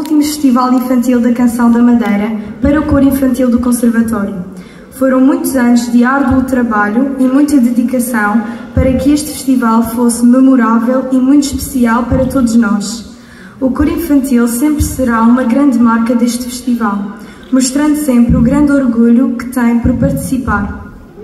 último Festival Infantil da Canção da Madeira para o Coro Infantil do Conservatório. Foram muitos anos de árduo trabalho e muita dedicação para que este festival fosse memorável e muito especial para todos nós. O Coro Infantil sempre será uma grande marca deste festival, mostrando sempre o grande orgulho que tem por participar.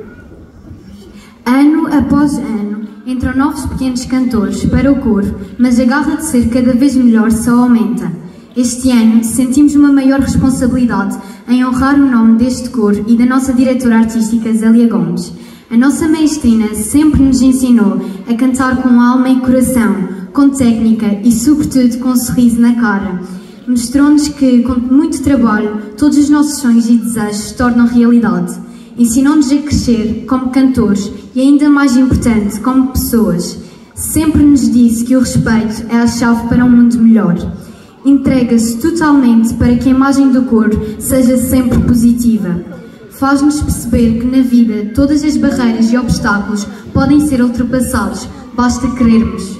Ano após ano, entram novos pequenos cantores para o coro, mas a garra de ser cada vez melhor só aumenta. Este ano sentimos uma maior responsabilidade em honrar o nome deste coro e da nossa diretora artística Zélia Gomes. A nossa maestrina sempre nos ensinou a cantar com alma e coração, com técnica e, sobretudo, com um sorriso na cara. Mostrou-nos que, com muito trabalho, todos os nossos sonhos e desejos se tornam realidade. Ensinou-nos a crescer como cantores e, ainda mais importante, como pessoas. Sempre nos disse que o respeito é a chave para um mundo melhor. Entrega-se totalmente para que a imagem do coro seja sempre positiva. Faz-nos perceber que na vida todas as barreiras e obstáculos podem ser ultrapassados, basta querermos.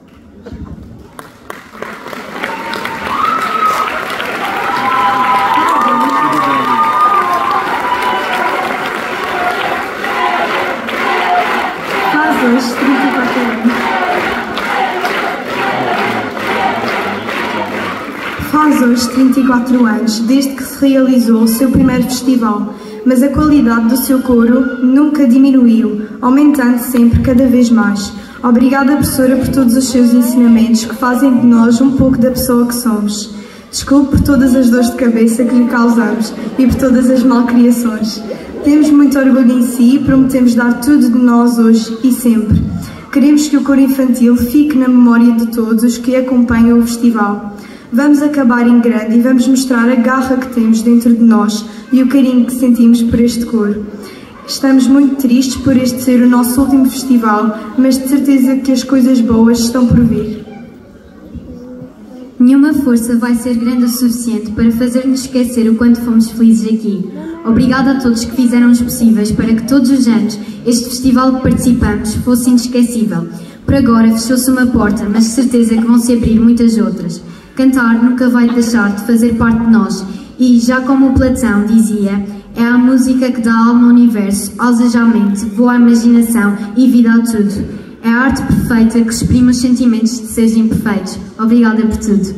Faz hoje 34 anos desde que se realizou o seu primeiro festival, mas a qualidade do seu coro nunca diminuiu, aumentando sempre cada vez mais. Obrigada, professora, por todos os seus ensinamentos que fazem de nós um pouco da pessoa que somos. Desculpe por todas as dores de cabeça que lhe causamos e por todas as malcriações. Temos muito orgulho em si e prometemos dar tudo de nós hoje e sempre. Queremos que o coro infantil fique na memória de todos os que acompanham o festival. Vamos acabar em grande e vamos mostrar a garra que temos dentro de nós e o carinho que sentimos por este coro. Estamos muito tristes por este ser o nosso último festival, mas de certeza que as coisas boas estão por vir. Nenhuma força vai ser grande o suficiente para fazer-nos esquecer o quanto fomos felizes aqui. Obrigada a todos que fizeram os possíveis para que todos os anos este festival que participamos fosse inesquecível. Por agora fechou-se uma porta, mas de certeza que vão se abrir muitas outras. Cantar nunca vai deixar de fazer parte de nós e, já como o Platão dizia, é a música que dá alma ao universo, alejamento, voa à imaginação e vida a tudo. É a arte perfeita que exprime os sentimentos de seres imperfeitos. Obrigada por tudo.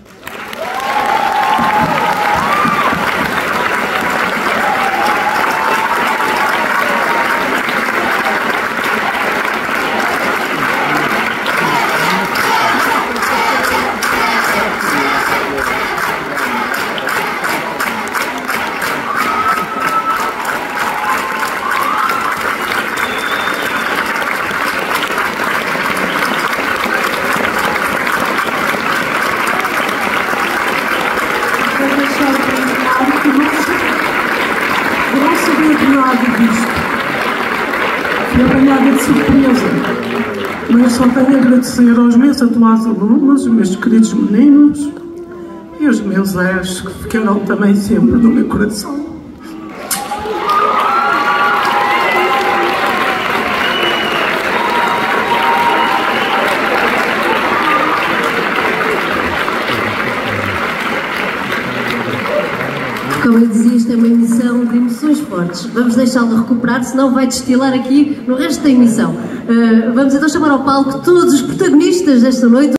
Fui apanhada de surpresa, mas só tenho a agradecer aos meus atuais alunos, os meus queridos meninos e os meus ex, que ficaram também sempre no meu coração. Como eu dizia, isto é uma emissão de emoções fortes. Vamos deixá-lo recuperar, senão vai destilar aqui no resto da emissão. Vamos então chamar ao palco todos os protagonistas desta noite.